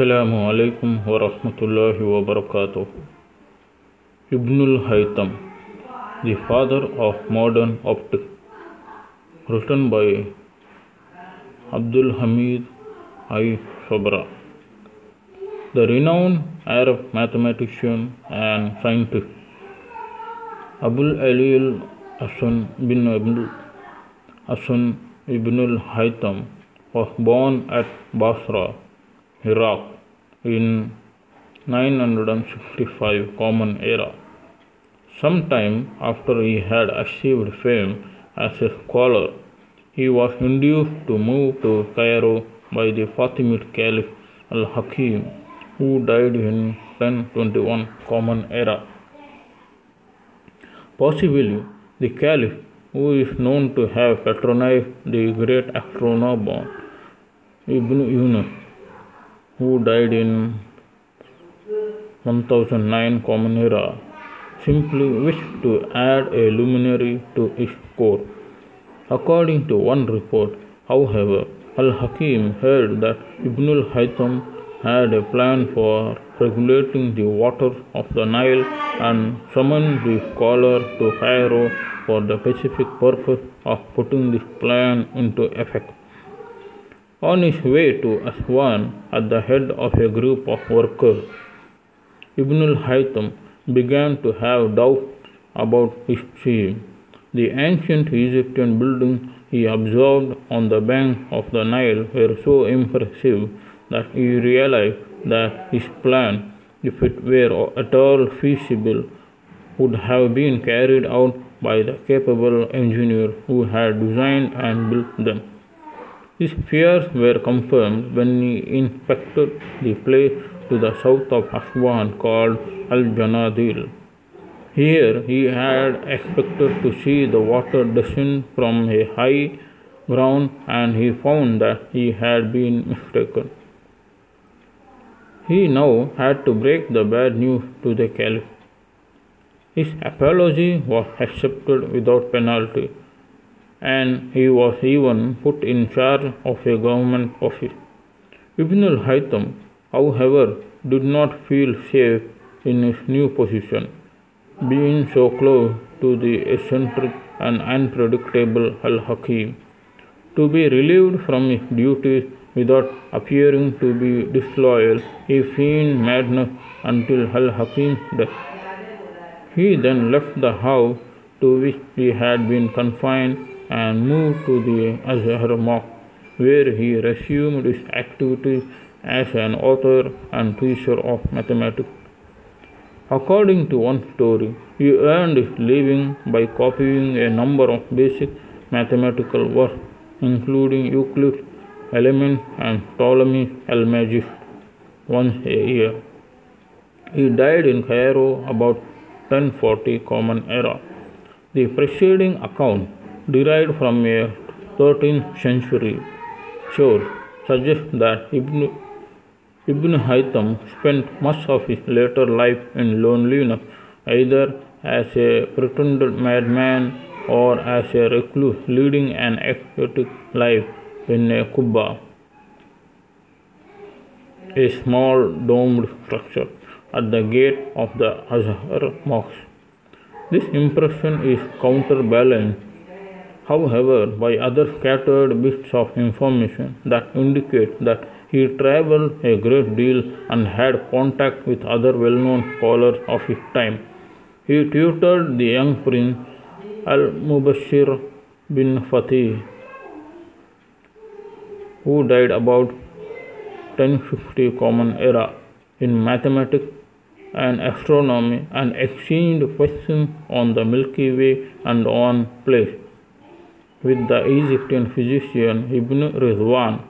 Assalamu alaikum wa rahmatullahi wa barakatuh. Ibnul Haytham, the father of modern optics, written by Abdul Hamid I. Sabra. The renowned Arab mathematician and scientist Abul Ali Hassan bin Hassan ibn Haytham was born at Basra, Iraq in 965 Common Era. Sometime after he had achieved fame as a scholar, he was induced to move to Cairo by the Fatimid Caliph Al-Hakim, who died in 1021 Common Era. Possibly the Caliph, who is known to have patronized the great astronomer Ibn Yunus, who died in 1009 Common Era, simply wished to add a luminary to his court. According to one report, however, Al-Hakim heard that Ibnul Haytham had a plan for regulating the waters of the Nile and summoned the scholar to Cairo for the specific purpose of putting this plan into effect. On his way to Aswan, at the head of a group of workers, Ibnul Haytham began to have doubts about his scheme. The ancient Egyptian buildings he observed on the bank of the Nile were so impressive that he realized that his plan, if it were at all feasible, would have been carried out by the capable engineer who had designed and built them. His fears were confirmed when he inspected the place to the south of Aswan called Al-Janadil. Here he had expected to see the water descend from a high ground, and he found that he had been mistaken. He now had to break the bad news to the Caliph. His apology was accepted without penalty, and he was even put in charge of a government office. Ibn al-Haytham, however, did not feel safe in his new position, being so close to the eccentric and unpredictable Al-Hakim. To be relieved from his duties without appearing to be disloyal, he feigned madness until Al-Hakim's death. He then left the house to which he had been confined and moved to the Azhar Mosque, where he resumed his activities as an author and teacher of mathematics. According to one story, he earned his living by copying a number of basic mathematical works, including Euclid's Elements and Ptolemy's Almagest, once a year. He died in Cairo about 1040 Common Era. The preceding account, derived from a 13th century source, suggests that Ibn Haytham spent much of his later life in loneliness, either as a pretended madman or as a recluse leading an ascetic life in a kubba, a small domed structure at the gate of the Azhar Mosque. This impression is counterbalanced, however, by other scattered bits of information that indicate that he traveled a great deal and had contact with other well-known scholars of his time. He tutored the young prince Al-Mubashir bin Fatih, who died about 1050 Common Era, in mathematics and astronomy, and exchanged questions on the Milky Way and on place with the Egyptian physician Ibn Rizwan,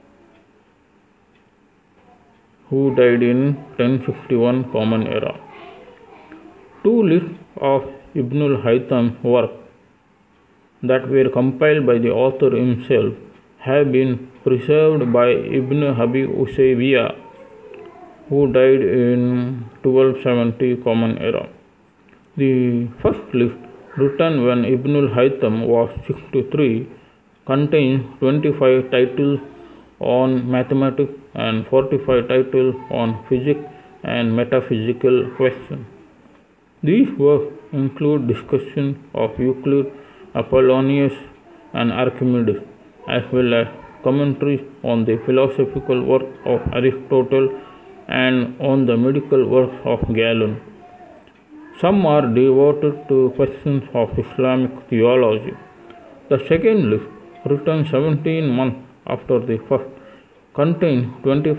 who died in 1051 Common Era. Two lists of Ibn al-Haytham's work that were compiled by the author himself have been preserved by Ibn Habib Usaybiya, who died in 1270 Common Era. The first list, written when Ibn al-Haytham was 63, contains 25 titles on mathematics and 45 titles on physics and metaphysical questions. These works include discussion of Euclid, Apollonius, and Archimedes, as well as commentaries on the philosophical work of Aristotle and on the medical works of Galen. Some are devoted to questions of Islamic theology. The second list, written 17 months after the first, contains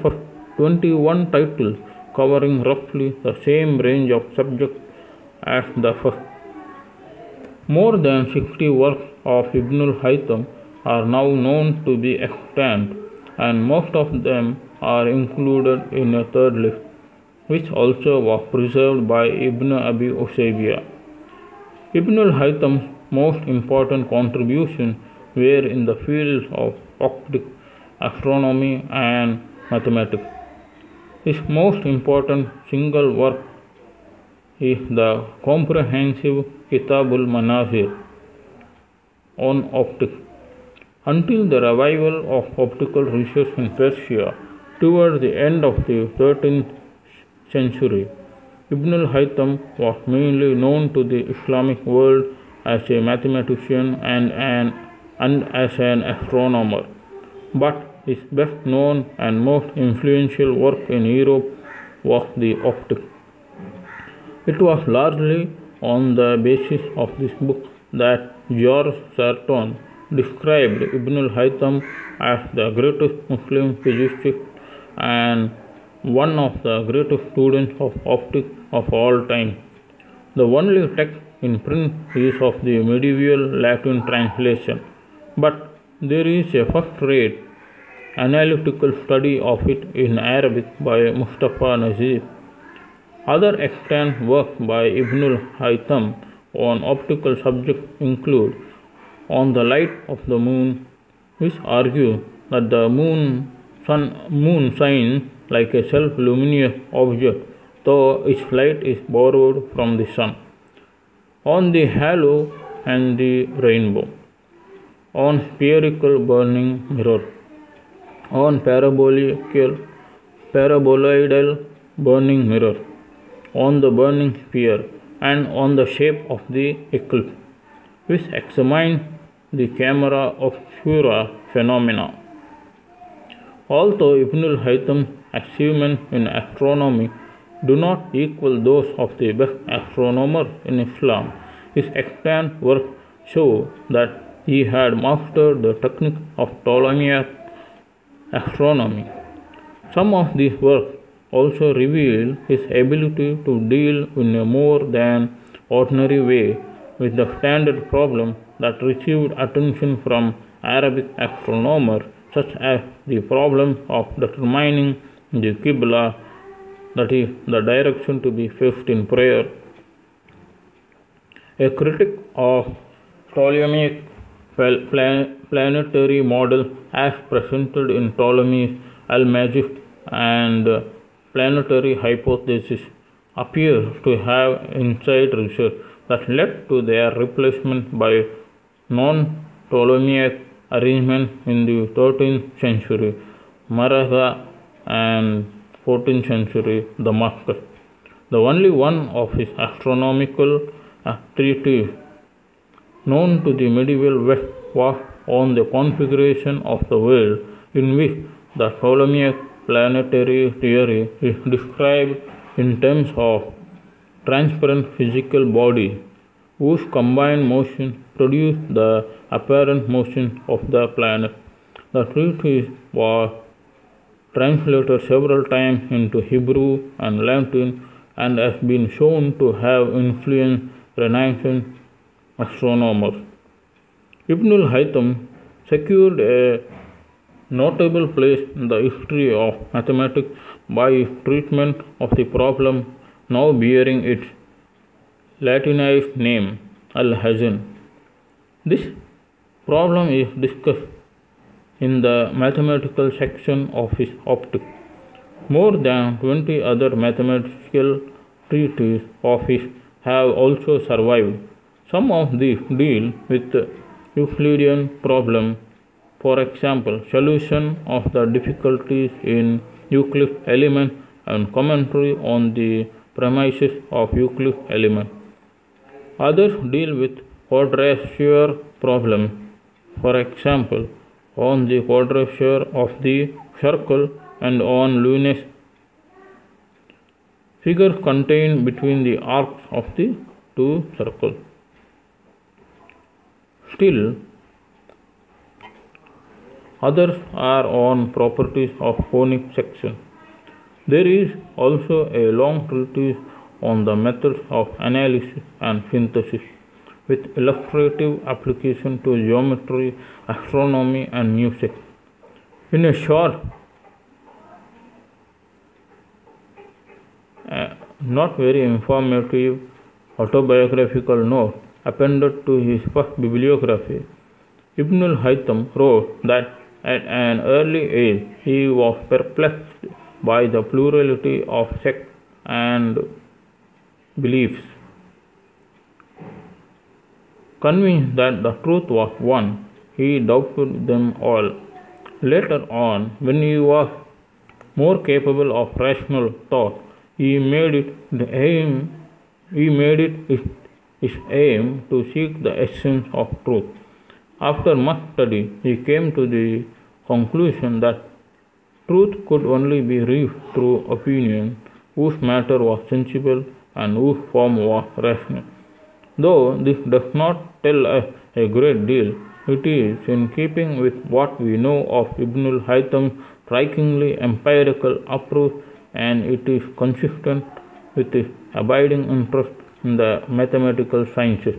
21 titles covering roughly the same range of subjects as the first. More than 60 works of Ibn al-Haytham are now known to be extant, and most of them are included in a third list, which also was preserved by Ibn Abi Usaybiya. Ibn al-Haytham's most important contributions were in the fields of optics, astronomy, and mathematics. His most important single work is the comprehensive Kitabul Manazir on optics. Until the revival of optical research in Persia towards the end of the 13th century, Ibn al-Haytham was mainly known to the Islamic world as a mathematician and as an astronomer, but his best known and most influential work in Europe was the optics. It was largely on the basis of this book that George Sarton described Ibn al-Haytham as the greatest Muslim physicist and one of the greatest students of optics of all time. The only text in print is of the medieval Latin translation, but there is a first-rate analytical study of it in Arabic by Mustafa Nazir. Other extant works by Ibn al-Haytham on optical subjects include On the Light of the Moon, which argues that the moon shines like a self-luminous object, though its light is borrowed from the sun. On the Halo and the Rainbow. On Spherical Burning Mirror. On Paraboloidal Burning Mirror. On the Burning Sphere, and on the Shape of the Eclipse, which examine the camera obscura phenomena. Although Ibn al-Haytham's achievements in astronomy do not equal those of the best astronomers in Islam, his extant work show that he had mastered the technique of Ptolemaic astronomy. Some of these works also reveal his ability to deal in a more than ordinary way with the standard problems that received attention from Arabic astronomers, such as the problem of determining the Qibla, that is, the direction to be faced in prayer. A critic of Ptolemaic planetary model as presented in Ptolemy's Al-Majid and planetary hypothesis appears to have inside research that led to their replacement by non-Ptolemaic arrangement in the 13th century Maragha and 14th century Damascus. The only one of his astronomical treatises known to the medieval West was on the configuration of the world, in which the Ptolemaic planetary theory is described in terms of transparent physical bodies whose combined motion produce the apparent motion of the planet. The treatise was translated several times into Hebrew and Latin and has been shown to have influenced Renaissance astronomers. Ibn al-Haytham secured a notable place in the history of mathematics by his treatment of the problem now bearing its Latinized name, Al-Hazan. This problem is discussed in the mathematical section of his Optics. More than 20 other mathematical treatises of his have also survived. Some of these deal with Euclidean problems. For example, solution of the difficulties in Euclid's element and commentary on the premises of Euclid's element. Others deal with quadrature problems, for example, on the quadrature of the circle and on luminous figures contained between the arcs of the two circles. Still, others are on properties of conic section. There is also a long treatise on the methods of analysis and synthesis, with illustrative application to geometry, astronomy, and music. In a short, not very informative autobiographical note appended to his first bibliography, Ibn al-Haytham wrote that at an early age he was perplexed by the plurality of sects and beliefs. Convinced that the truth was one, he doubted them all. Later on, when he was more capable of rational thought, he made it his aim to seek the essence of truth. After much study, he came to the conclusion that truth could only be reached through opinion, whose matter was sensible and whose form was rational. Though this does not tell us a great deal, it is in keeping with what we know of Ibn al-Haytham's strikingly empirical approach, and it is consistent with his abiding interest in the mathematical sciences.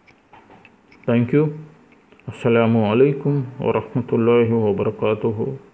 Thank you. Assalamu alaikum wa rahmatullahi wa barakatuhu.